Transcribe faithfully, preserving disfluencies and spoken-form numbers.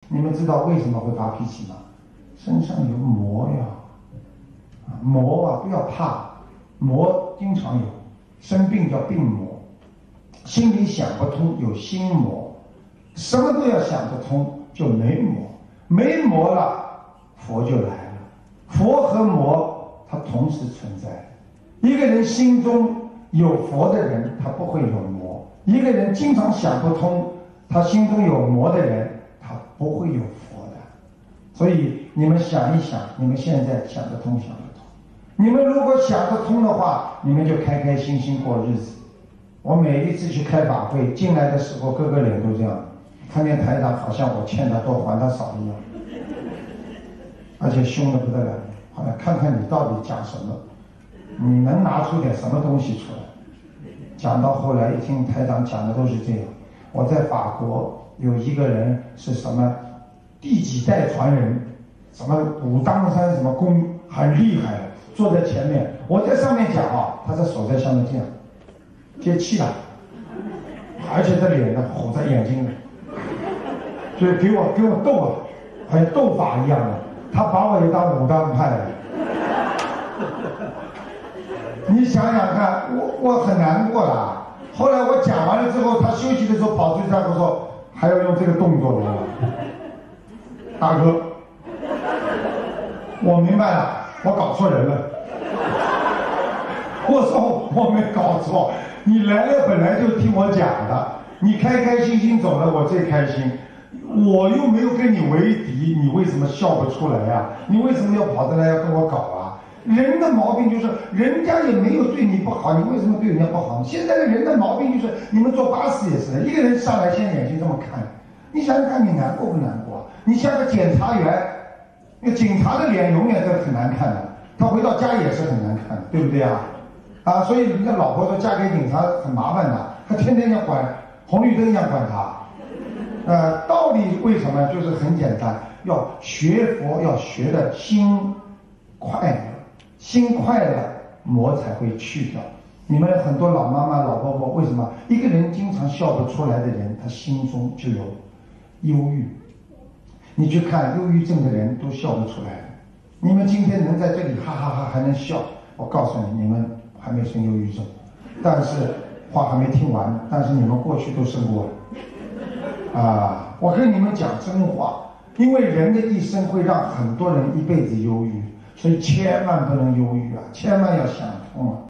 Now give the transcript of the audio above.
你们知道为什么会发脾气吗？身上有魔呀！啊，魔啊，不要怕，魔经常有，生病叫病魔，心里想不通有心魔，什么都要想得通就没魔，没魔了，佛就来了。佛和魔它同时存在。一个人心中有佛的人，他不会有魔；一个人经常想不通，他心中有魔的人，他不会有佛的。所以你们想一想，你们现在想得通，想得通。你们如果想得通的话，你们就开开心心过日子。我每一次去开法会，进来的时候，各个脸都这样，看见台长好像我欠他多还他少一样，而且凶得不得了。好了，看看你到底讲什么，你能拿出点什么东西出来？讲到后来，一听台长讲的都是这样。我在法国有一个人是什么第几代传人，什么武当山什么功很厉害，坐在前面，我在上面讲啊，他的手在下面这样接气了，而且这脸呢吼在眼睛了，所以给我给我斗啊，好像斗法一样的，他把我也当武当派了。你想想看，我我很难过啦。后来我讲完了之后，他休息的时候跑出去，他跟我说还要用这个动作的吗？大哥，我明白了，我搞错人了。我说我没搞错，你来了本来就听我讲的，你开开心心走了，我最开心。我又没有跟你为敌，你为什么笑不出来呀？你为什么要跑出来要跟我搞啊？人的毛病就是，人家也没有对你不好，你为什么对人家不好？现在的人的毛病就是，你们坐巴士也是，一个人上来先眼睛这么看，你想想看，你难过不难过？你像个检察员，那警察的脸永远都很难看的，他回到家也是很难看的，对不对啊？啊，所以人家老婆说嫁给警察很麻烦的，他天天要管红绿灯，要管他。呃，道理为什么？就是很简单，要学佛，要学的心快乐。心快了，魔才会去掉。你们很多老妈妈、老婆婆，为什么一个人经常笑不出来的人，他心中就有忧郁？你去看忧郁症的人都笑不出来。你们今天能在这里哈哈哈还能笑，我告诉你，你们还没生忧郁症。但是话还没听完，但是你们过去都生过了。啊，我跟你们讲真话，因为人的一生会让很多人一辈子忧郁。所以千万不能忧郁啊，千万要想通啊。